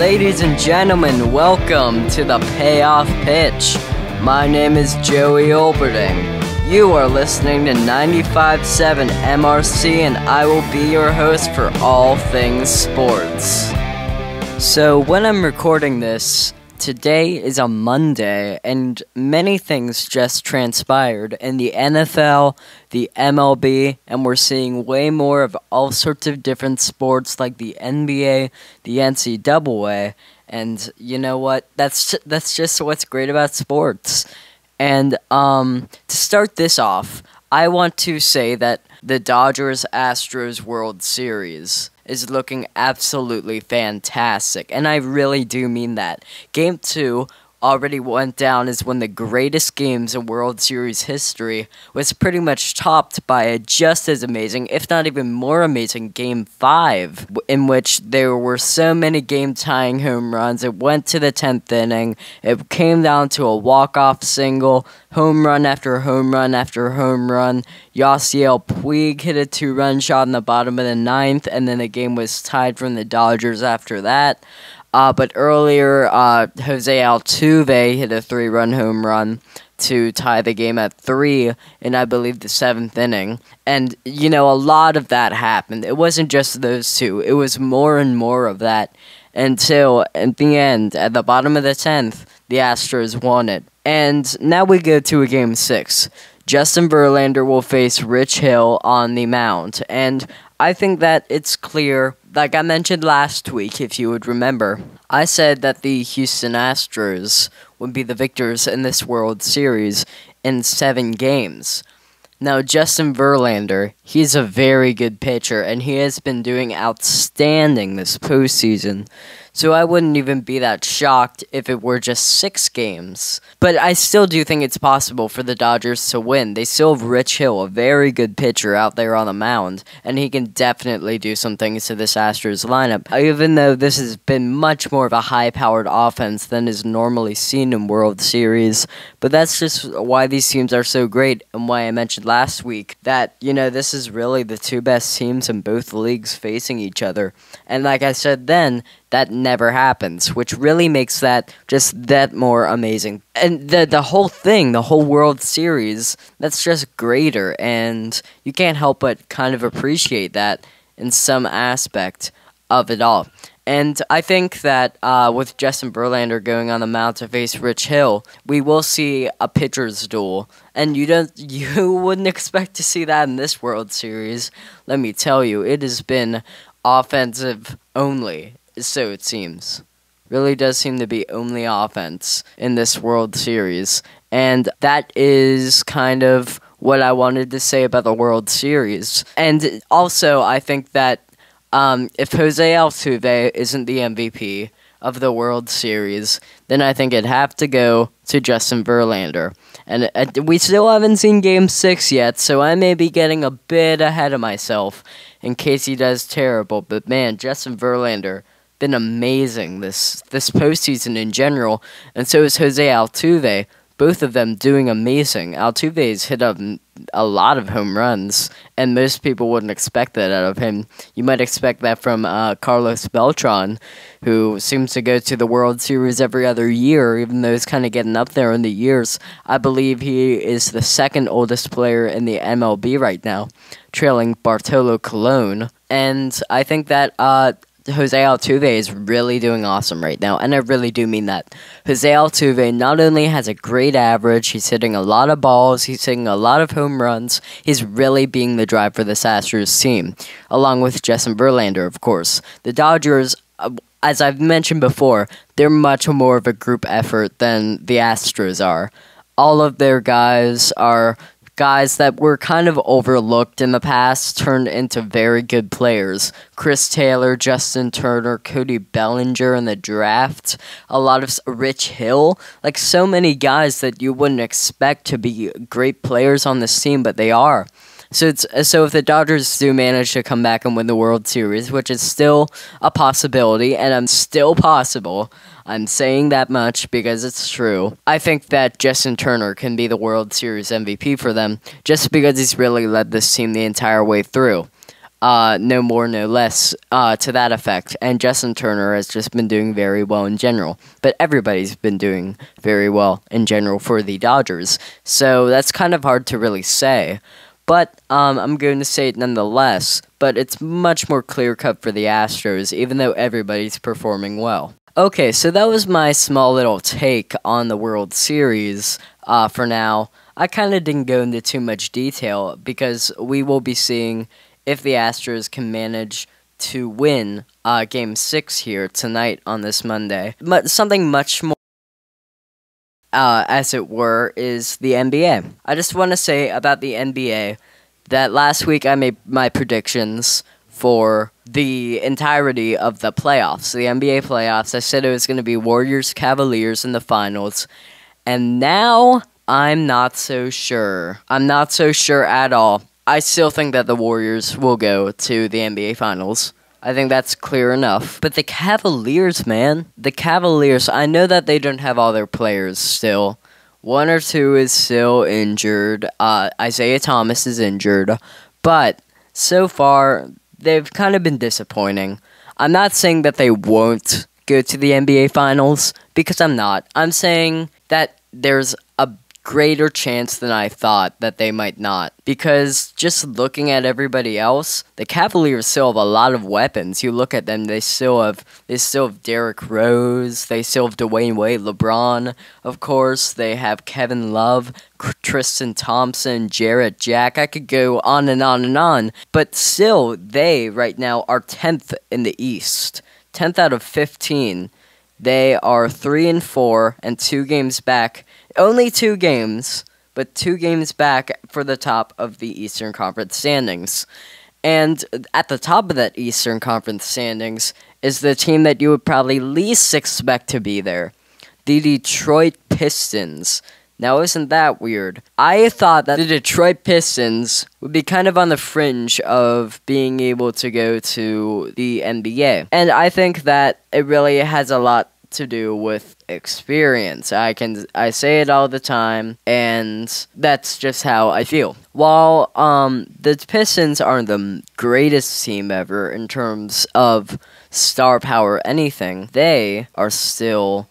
Ladies and gentlemen, welcome to the Payoff Pitch. My name is Joey Olberding. You are listening to 95.7 MRC, and I will be your host for all things sports. So when I'm recording this, today is a Monday, and many things just transpired in the NFL, the MLB, and we're seeing way more of all sorts of different sports like the NBA, the NCAA, and you know what? That's just what's great about sports. And to start this off, I want to say that the Dodgers-Astros World Series is looking absolutely fantastic, and I really do mean that. Game 2 already went down as one of the greatest games in World Series history, was pretty much topped by a just as amazing, if not even more amazing, Game 5, in which there were so many game-tying home runs. It went to the 10th inning. It came down to a walk-off single, home run after home run after home run. Yasiel Puig hit a 2-run shot in the bottom of the 9th, and then the game was tied from the Dodgers after that. But earlier, Jose Altuve hit a 3-run home run to tie the game at 3 in, I believe, the 7th inning. And, you know, a lot of that happened. It wasn't just those two. It was more and more of that until, at the end, at the bottom of the 10th, the Astros won it. And now we go to a Game 6. Justin Verlander will face Rich Hill on the mound. And I think that it's clear, like I mentioned last week, if you would remember, I said that the Houston Astros would be the victors in this World Series in 7 games. Now, Justin Verlander, he's a very good pitcher, and he has been doing outstanding this postseason. So I wouldn't even be that shocked if it were just 6 games. But I still do think it's possible for the Dodgers to win. They still have Rich Hill, a very good pitcher out there on the mound, and he can definitely do some things to this Astros lineup. Even though this has been much more of a high-powered offense than is normally seen in World Series. But that's just why these teams are so great, and why I mentioned last week that, you know, this is really the two best teams in both leagues facing each other. And like I said then, that never happens, which really makes that just that more amazing. And the whole thing, the whole World Series, that's just greater, and you can't help but kind of appreciate that in some aspect of it all. And I think that with Justin Verlander going on the mound to face Rich Hill, we will see a pitcher's duel. And you wouldn't expect to see that in this World Series. Let me tell you, it has been offensive only, so it seems. Really does seem to be only offense in this World Series. And that is kind of what I wanted to say about the World Series. And also, I think that if Jose Altuve isn't the MVP of the World Series, then I think it'd have to go to Justin Verlander. And we still haven't seen Game 6 yet, so I may be getting a bit ahead of myself in case he does terrible. But man, Justin Verlander been amazing this postseason in general, and so is Jose Altuve. Both of them doing amazing. Altuve's hit a lot of home runs, and most people wouldn't expect that out of him. You might expect that from Carlos Beltran, who seems to go to the World Series every other year, even though he's kind of getting up there in the years. I believe he is the second oldest player in the MLB right now, trailing Bartolo Colon. And I think that Jose Altuve is really doing awesome right now, and I really do mean that. Jose Altuve not only has a great average, he's hitting a lot of balls, he's hitting a lot of home runs, he's really being the drive for this Astros team, along with Justin Verlander, of course. The Dodgers, as I've mentioned before, they're much more of a group effort than the Astros are. All of their guys are guys that were kind of overlooked in the past turned into very good players. Chris Taylor, Justin Turner, Cody Bellinger in the draft, a lot of Rich Hill, like so many guys that you wouldn't expect to be great players on this team, but they are. So if the Dodgers do manage to come back and win the World Series, which is still a possibility, and I'm still possible, I'm saying that much because it's true, I think that Justin Turner can be the World Series MVP for them, just because he's really led this team the entire way through. no more, no less, to that effect. And Justin Turner has just been doing very well in general. But everybody's been doing very well in general for the Dodgers. So that's kind of hard to really say. But I'm going to say it nonetheless. But it's much more clear-cut for the Astros, even though everybody's performing well. Okay, so that was my small little take on the World Series for now. I kind of didn't go into too much detail because we will be seeing if the Astros can manage to win Game 6 here tonight on this Monday. But something much more, as it were, is the NBA. I just want to say about the NBA that last week I made my predictions for the entirety of the playoffs, the NBA playoffs. I said it was going to be Warriors-Cavaliers in the finals, and now I'm not so sure. I'm not so sure at all. I still think that the Warriors will go to the NBA Finals. I think that's clear enough. But the Cavaliers, man. The Cavaliers, I know that they don't have all their players still. One or two is still injured. Isaiah Thomas is injured. But so far, they've kind of been disappointing. I'm not saying that they won't go to the NBA Finals, because I'm not. I'm saying that there's a greater chance than I thought that they might not. Because just looking at everybody else, the Cavaliers still have a lot of weapons. You look at them, they still have Derrick Rose, they still have Dwayne Wade, LeBron, of course, they have Kevin Love, Tristan Thompson, Jarrett Jack. I could go on and on and on. But still, they right now are 10th in the East. 10th out of 15. They are 3-4 and 2 games back. Only 2 games, but 2 games back for the top of the Eastern Conference standings. And at the top of that Eastern Conference standings is the team that you would probably least expect to be there, the Detroit Pistons. Now, isn't that weird? I thought that the Detroit Pistons would be kind of on the fringe of being able to go to the NBA. And I think that it really has a lot to do with experience. I say it all the time, and that's just how I feel. While the Pistons aren't the greatest team ever in terms of star power anything, they are still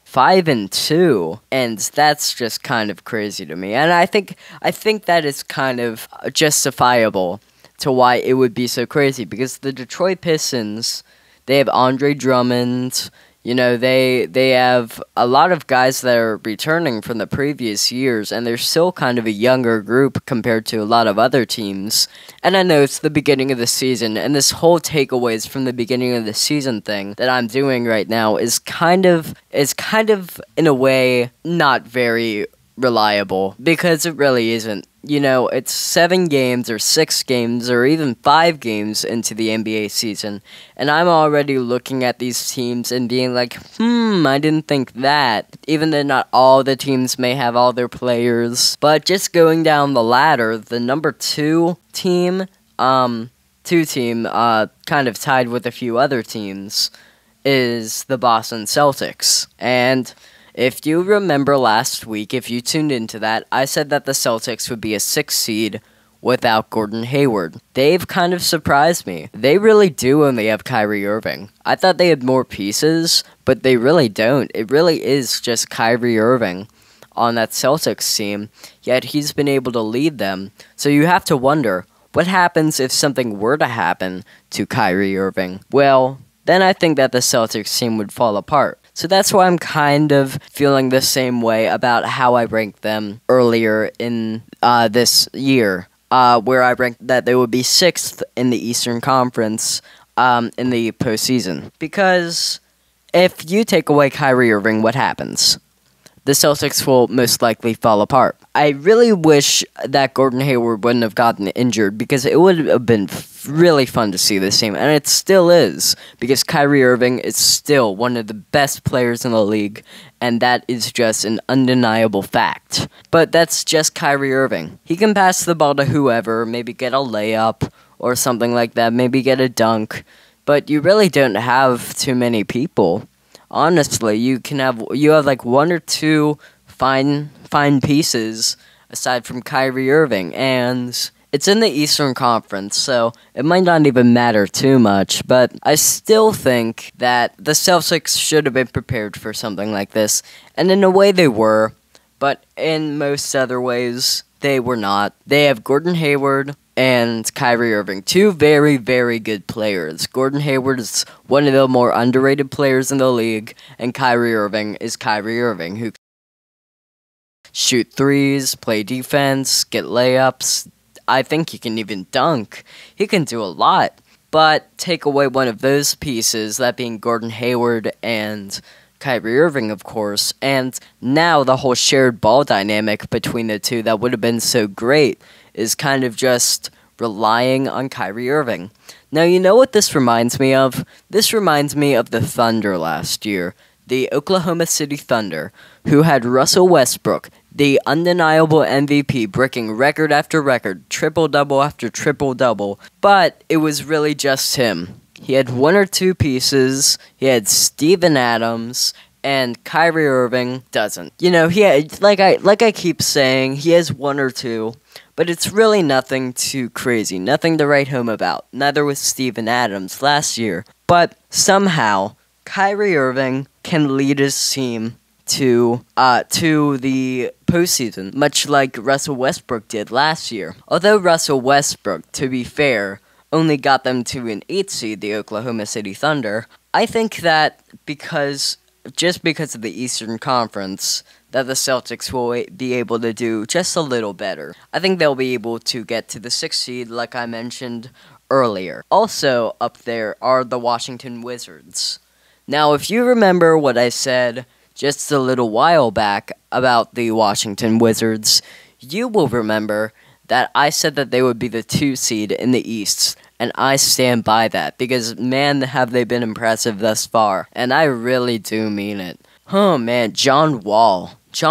5-2, and that's just kind of crazy to me. And I think that is kind of justifiable to why it would be so crazy, because the Detroit Pistons, they have Andre Drummond. You know, they have a lot of guys that are returning from the previous years, and they're still kind of a younger group compared to a lot of other teams. And I know it's the beginning of the season, and this whole takeaways from the beginning of the season thing that I'm doing right now is kind of in a way not very reliable, because it really isn't. You know, it's 7 games or 6 games or even 5 games into the NBA season, and I'm already looking at these teams and being like, I didn't think that, even though not all the teams may have all their players. But just going down the ladder, the number 2 team, kind of tied with a few other teams, is the Boston Celtics. And if you remember last week, if you tuned into that, I said that the Celtics would be a 6th seed without Gordon Hayward. They've kind of surprised me. They really do only have Kyrie Irving. I thought they had more pieces, but they really don't. It really is just Kyrie Irving on that Celtics team, yet he's been able to lead them. So you have to wonder, what happens if something were to happen to Kyrie Irving? Well, then I think that the Celtics team would fall apart. So that's why I'm kind of feeling the same way about how I ranked them earlier in this year, where I ranked that they would be 6th in the Eastern Conference in the postseason. Because if you take away Kyrie Irving, what happens? The Celtics will most likely fall apart. I really wish that Gordon Hayward wouldn't have gotten injured, because it would have been really fun to see this team, and it still is, because Kyrie Irving is still one of the best players in the league, and that is just an undeniable fact. But that's just Kyrie Irving. He can pass the ball to whoever, maybe get a layup or something like that, maybe get a dunk, but you really don't have too many people. Honestly, you have like 1 or 2 fine pieces aside from Kyrie Irving, and It's in the Eastern Conference, so it might not even matter too much, but I still think that the Celtics should have been prepared for something like this, and in a way they were, but in most other ways, they were not. They have Gordon Hayward and Kyrie Irving, two very, very good players. Gordon Hayward is one of the more underrated players in the league, and Kyrie Irving is Kyrie Irving, who shoot threes, play defense, get layups. I think he can even dunk. He can do a lot. But take away one of those pieces, that being Gordon Hayward and Kyrie Irving, of course, and now the whole shared ball dynamic between the two that would have been so great is kind of just relying on Kyrie Irving. Now, you know what this reminds me of? This reminds me of the Thunder last year. The Oklahoma City Thunder, who had Russell Westbrook, the undeniable MVP, breaking record after record, triple-double after triple-double, but it was really just him. He had one or two pieces, he had Steven Adams, and Kyrie Irving doesn't. You know, he had, like I keep saying, he has one or two, but it's really nothing too crazy, nothing to write home about. Neither was Steven Adams last year, but somehow Kyrie Irving can lead his team to the postseason, much like Russell Westbrook did last year. Although Russell Westbrook, to be fair, only got them to an 8th seed, the Oklahoma City Thunder, I think that just because of the Eastern Conference, that the Celtics will be able to do just a little better. I think they'll be able to get to the 6th seed, like I mentioned earlier. Also up there are the Washington Wizards. Now, if you remember what I said just a little while back about the Washington Wizards, you will remember that I said that they would be the 2 seed in the East, and I stand by that, because man, have they been impressive thus far, and I really do mean it. Oh man, John Wall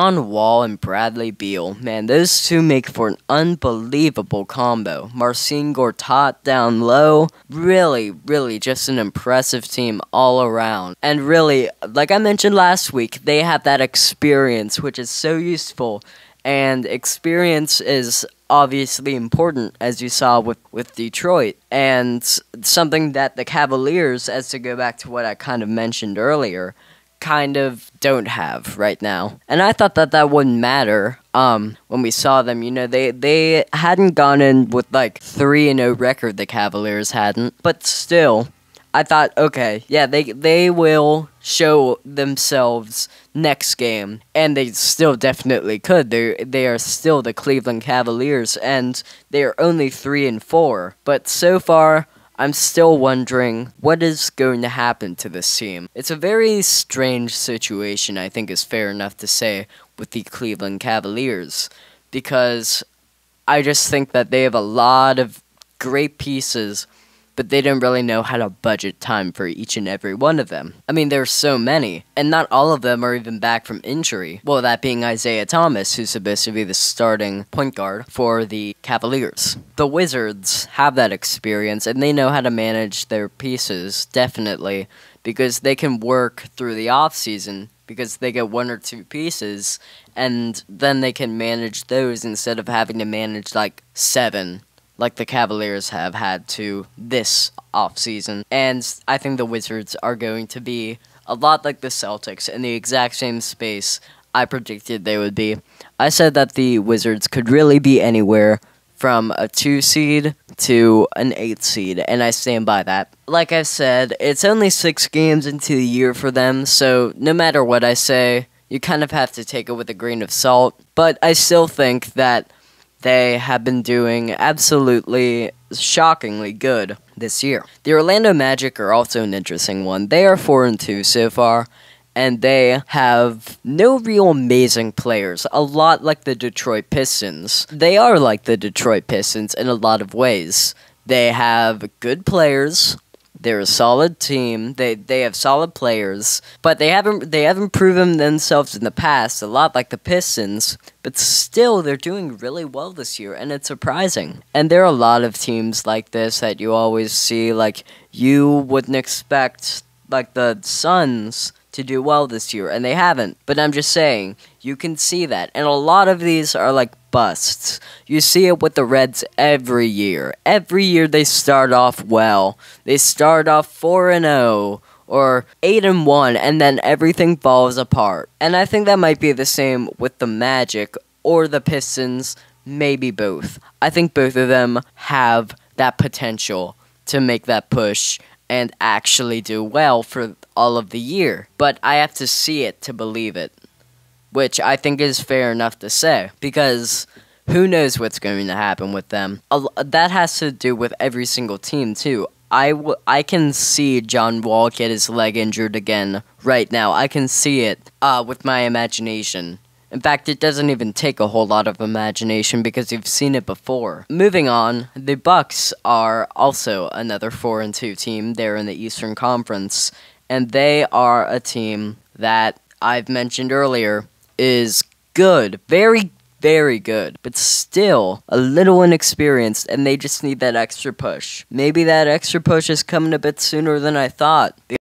and Bradley Beal, man, those two make for an unbelievable combo. Marcin Gortat down low, really, really just an impressive team all around. And really, like I mentioned last week, they have that experience, which is so useful, and experience is obviously important, as you saw with Detroit, and something that the Cavaliers, as to go back to what I kind of mentioned earlier, kind of don't have right now. And I thought that wouldn't matter when we saw them. You know, they hadn't gone in with like 3-0 record, the Cavaliers hadn't, but still I thought, okay, yeah, they will show themselves next game, and they still definitely could. They are still the Cleveland Cavaliers, and they are only 3-4. But so far, I'm still wondering what is going to happen to this team. It's a very strange situation, I think is fair enough to say, with the Cleveland Cavaliers, because I just think that they have a lot of great pieces, but they don't really know how to budget time for each and every one of them. I mean, there's so many, and not all of them are even back from injury. Well, that being Isaiah Thomas, who's supposed to be the starting point guard for the Cavaliers. The Wizards have that experience, and they know how to manage their pieces, definitely, because they can work through the offseason, because they get one or two pieces, and then they can manage those instead of having to manage, like, 7, like the Cavaliers have had to this offseason. And I think the Wizards are going to be a lot like the Celtics in the exact same space I predicted they would be. I said that the Wizards could really be anywhere from a 2 seed to an 8 seed, and I stand by that. Like I said, it's only 6 games into the year for them, so no matter what I say, you kind of have to take it with a grain of salt. But I still think that they have been doing absolutely shockingly good this year. The Orlando Magic are also an interesting one. They are 4-2 so far, and they have no real amazing players, a lot like the Detroit Pistons. They are like the Detroit Pistons in a lot of ways. They have good players. They're a solid team. They have solid players, but they haven't proven themselves in the past, a lot like the Pistons. But still, they're doing really well this year, and it's surprising. And there are a lot of teams like this that you always see, like you wouldn't expect, like the Suns, to do well this year, and they haven't. But I'm just saying, you can see that. And a lot of these are like busts. You see it with the Reds every year. Every year they start off well. They start off 4-0 or 8-1, and then everything falls apart. And I think that might be the same with the Magic or the Pistons, maybe both. I think both of them have that potential to make that push and actually do well for all of the year. But I have to see it to believe it, which I think is fair enough to say, because who knows what's going to happen with them. That has to do with every single team, too. I can see John Wall get his leg injured again right now. I can see it with my imagination. In fact, it doesn't even take a whole lot of imagination because you've seen it before. Moving on, the Bucks are also another 4-2 team. They're in the Eastern Conference, and they are a team that I've mentioned earlier is good, very, very good, but still a little inexperienced, and they just need that extra push. Maybe that extra push is coming a bit sooner than I thought.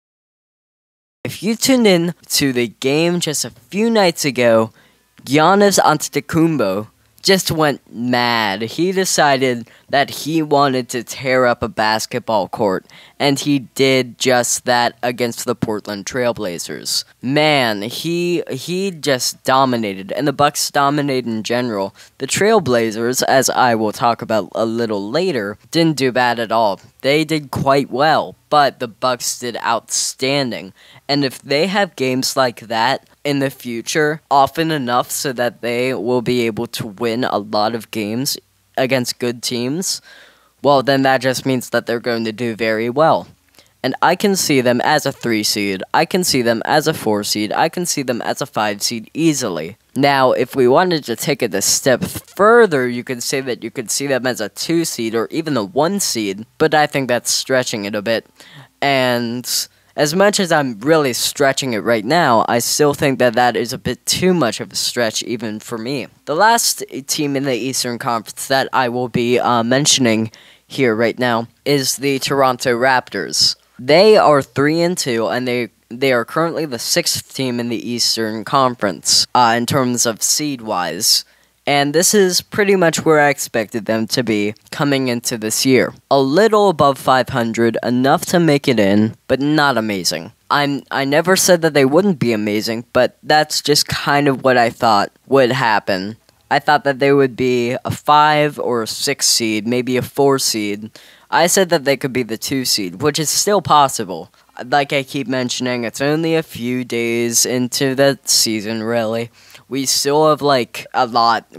If you tuned in to the game just a few nights ago, Giannis Antetokounmpo just went mad. He decided that he wanted to tear up a basketball court, and he did just that against the Portland Trailblazers. Man, he just dominated, and the Bucks dominated in general. The Trailblazers, as I will talk about a little later, didn't do bad at all. They did quite well, but the Bucks did outstanding. And if they have games like that in the future, often enough so that they will be able to win a lot of games against good teams, well, then that just means that they're going to do very well. And I can see them as a 3 seed, I can see them as a 4 seed, I can see them as a 5 seed easily. Now, if we wanted to take it a step further, you could say that you could see them as a 2 seed or even a 1 seed, but I think that's stretching it a bit. And as much as I'm really stretching it right now, I still think that that is a bit too much of a stretch even for me. The last team in the Eastern Conference that I will be mentioning here right now is the Toronto Raptors. They are 3-2, and they are currently the 6th team in the Eastern Conference in terms of seed-wise. And this is pretty much where I expected them to be coming into this year. A little above 500, enough to make it in, but not amazing. I never said that they wouldn't be amazing, but that's just kind of what I thought would happen. I thought that they would be a 5 or a 6 seed, maybe a 4 seed. I said that they could be the 2 seed, which is still possible. Like I keep mentioning, it's only a few days into the season, really. We still have, a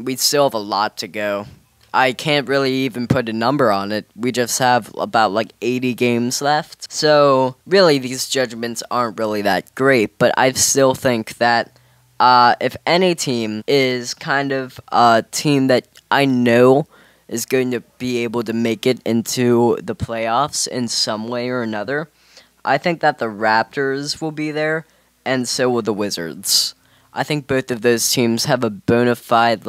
lot to go. I can't really even put a number on it. We just have about, 80 games left. So, really, these judgments aren't really that great, but I still think that if any team is kind of a team that I know is going to be able to make it into the playoffs in some way or another, I think that the Raptors will be there, and so will the Wizards. I think both of those teams have a bona fide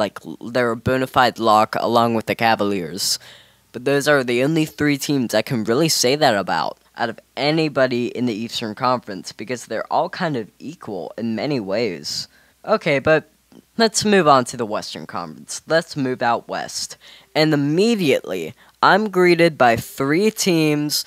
lock along with the Cavaliers. But those are the only 3 teams I can really say that about out of anybody in the Eastern Conference, because they're all kind of equal in many ways. Okay, but let's move on to the Western Conference. Let's move out west. And immediately, I'm greeted by 4 teams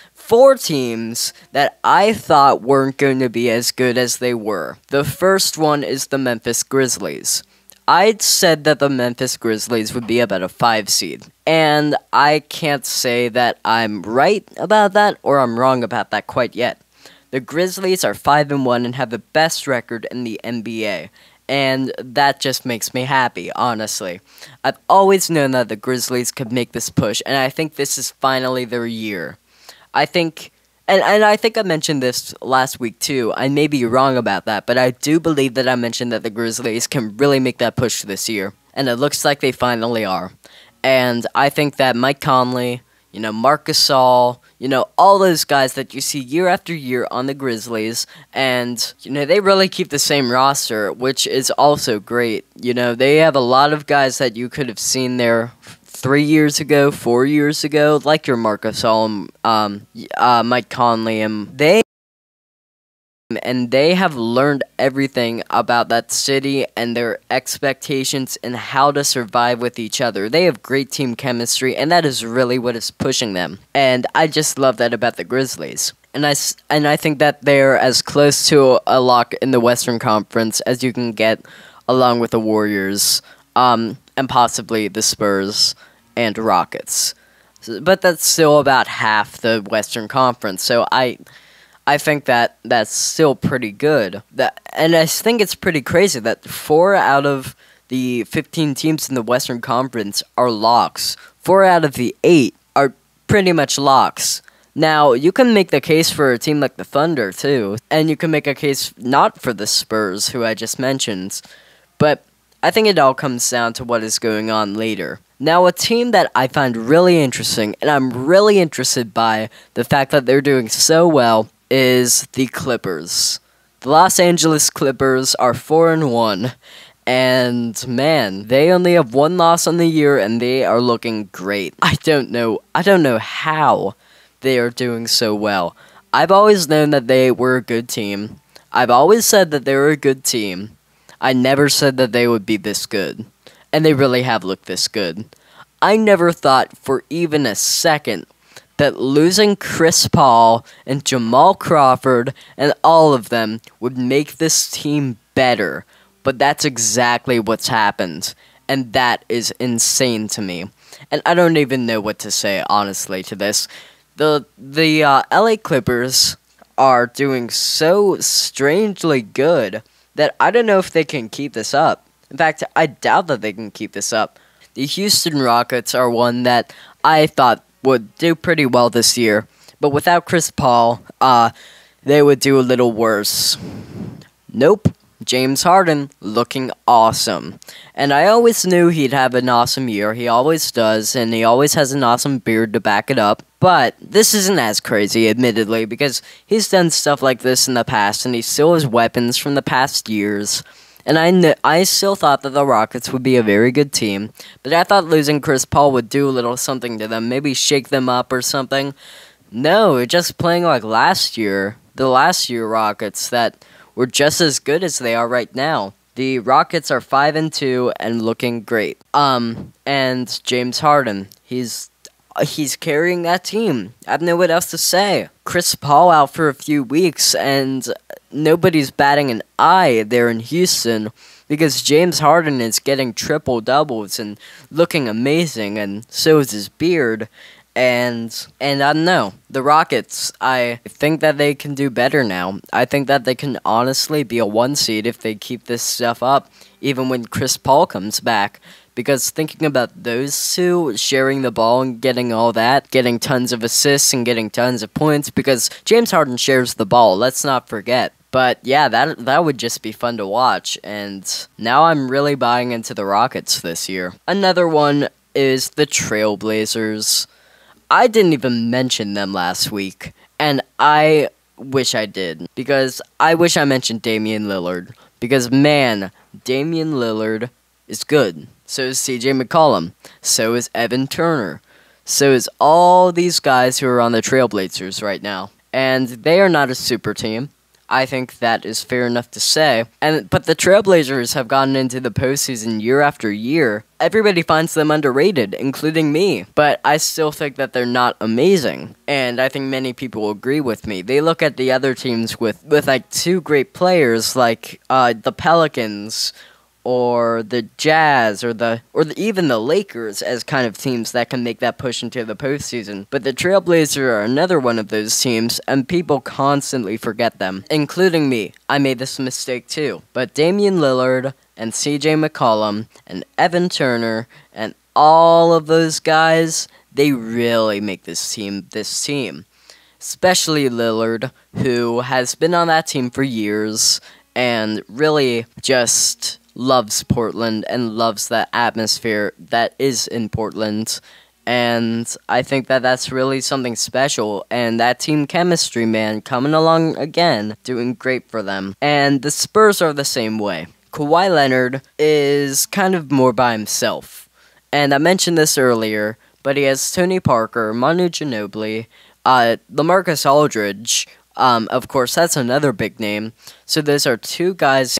that I thought weren't going to be as good as they were. The first one is the Memphis Grizzlies. I'd said that the Memphis Grizzlies would be about a 5 seed, and I can't say that I'm right about that or I'm wrong about that quite yet. The Grizzlies are 5-1 and have the best record in the NBA. And that just makes me happy, honestly. I've always known that the Grizzlies could make this push, and I think this is finally their year. I think, and I think I mentioned this last week too. I may be wrong about that, but I do believe that I mentioned that the Grizzlies can really make that push this year. And it looks like they finally are. And I think that Mike Conley, Marc Gasol, all those guys that you see year after year on the Grizzlies, and, they really keep the same roster, which is also great. They have a lot of guys that you could have seen there 3 years ago, 4 years ago, like your Marc Gasol, Mike Conley, and they and they have learned everything about that city and their expectations and how to survive with each other. They have great team chemistry, and that is really what is pushing them. And I just love that about the Grizzlies. And I think that they're as close to a lock in the Western Conference as you can get, along with the Warriors, and possibly the Spurs and Rockets. But that's still about half the Western Conference, so I think that that's still pretty good. And I think it's pretty crazy that 4 out of the 15 teams in the Western Conference are locks. 4 out of the 8 are pretty much locks. Now, you can make the case for a team like the Thunder, too, and you can make a case not for the Spurs, who I just mentioned, but I think it all comes down to what is going on later. Now, a team that I find really interesting, and I'm really interested by the fact that they're doing so well, is the Clippers. The Los Angeles Clippers are 4-1, and man, they only have 1 loss on the year, and they are looking great. I don't know how they are doing so well. I've always known that they were a good team. I've always said that they were a good team. I never said that they would be this good. And they really have looked this good. I never thought for even a second that losing Chris Paul and Jamal Crawford and all of them would make this team better. But that's exactly what's happened. And that is insane to me. And I don't even know what to say, honestly, to this. The LA Clippers are doing so strangely good that I don't know if they can keep this up. In fact, I doubt that they can keep this up. The Houston Rockets are one that I thought would do pretty well this year, but without Chris Paul, they would do a little worse. Nope. James Harden looking awesome. And I always knew he'd have an awesome year. He always does, and he always has an awesome beard to back it up. But this isn't as crazy, admittedly, because he's done stuff like this in the past, and he still has weapons from the past years. And I still thought that the Rockets would be a very good team, but I thought losing Chris Paul would do a little something to them, maybe shake them up or something. No, just playing like last year, the last year Rockets that were just as good as they are right now. The Rockets are 5-2 and looking great. And James Harden, he's carrying that team. I don't know what else to say. Chris Paul out for a few weeks, and nobody's batting an eye there in Houston because James Harden is getting triple doubles and looking amazing, and so is his beard. And I don't know, the Rockets, I think that they can do better now. I think that they can honestly be a 1 seed if they keep this stuff up, even when Chris Paul comes back. Because thinking about those two sharing the ball and getting all that, getting tons of assists and getting tons of points, because James Harden shares the ball, let's not forget. But yeah, that would just be fun to watch, and now I'm really buying into the Rockets this year. Another one is the Trailblazers. I didn't even mention them last week, and I wish I did, because I wish I mentioned Damian Lillard, because man, Damian Lillard is good. So is CJ McCollum, so is Evan Turner, so is all these guys who are on the Trailblazers right now, and they are not a super team. I think that is fair enough to say. But the Trailblazers have gotten into the postseason year after year. Everybody finds them underrated, including me. But I still think that they're not amazing. And I think many people will agree with me. They look at the other teams with like 2 great players, like the Pelicans, or the Jazz, or even the Lakers as kind of teams that can make that push into the postseason. But the Trailblazers are another one of those teams, and people constantly forget them, including me. I made this mistake too. But Damian Lillard and CJ McCollum and Evan Turner and all of those guys, they really make this team. Especially Lillard, who has been on that team for years and really just loves Portland and loves the atmosphere that is in Portland. And I think that that's really something special. And that team chemistry, man, coming along again, doing great for them. And the Spurs are the same way. Kawhi Leonard is kind of more by himself. And I mentioned this earlier, but he has Tony Parker, Manu Ginobili, LaMarcus Aldridge Of course, that's another big name. So those are two guys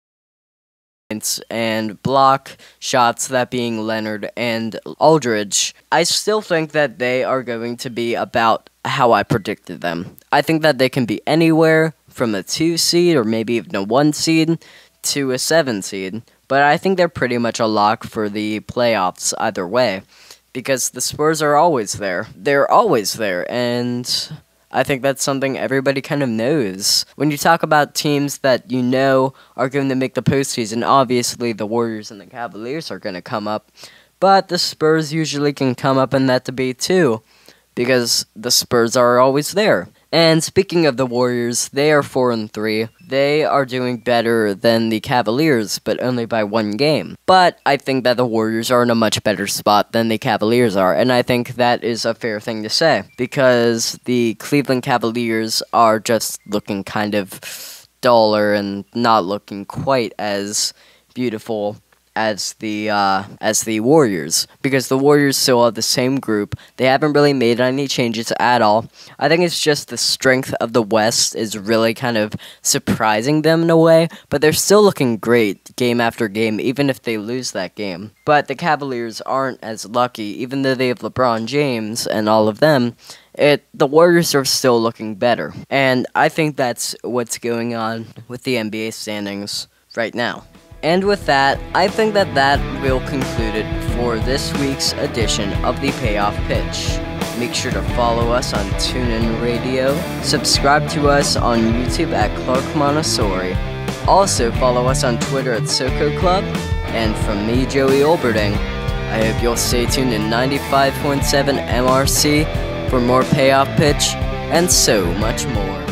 and block shots, that being Leonard and Aldridge. I still think that they are going to be about how I predicted them. I think that they can be anywhere from a 2 seed or maybe even a 1 seed to a 7 seed, but I think they're pretty much a lock for the playoffs either way, because the Spurs are always there. They're always there, and I think that's something everybody kind of knows. When you talk about teams that you know are going to make the postseason, obviously the Warriors and the Cavaliers are going to come up, but the Spurs usually can come up in that debate too, because the Spurs are always there. And speaking of the Warriors, they are 4-3. They are doing better than the Cavaliers, but only by 1 game. But I think that the Warriors are in a much better spot than the Cavaliers are, and I think that is a fair thing to say, because the Cleveland Cavaliers are just looking kind of duller and not looking quite as beautiful as the Warriors, because the Warriors still have the same group. They haven't really made any changes at all. I think it's just the strength of the West is really kind of surprising them in a way, but they're still looking great game after game, even if they lose that game. But the Cavaliers aren't as lucky, even though they have LeBron James and all of them. The Warriors are still looking better, and I think that's what's going on with the NBA standings right now. And with that, I think that will conclude it for this week's edition of the Payoff Pitch. Make sure to follow us on TuneIn Radio, subscribe to us on YouTube at Clark Montessori, also follow us on Twitter at Soko Club, and from me, Joey Olberding, I hope you'll stay tuned in 95.7 MRC for more Payoff Pitch and so much more.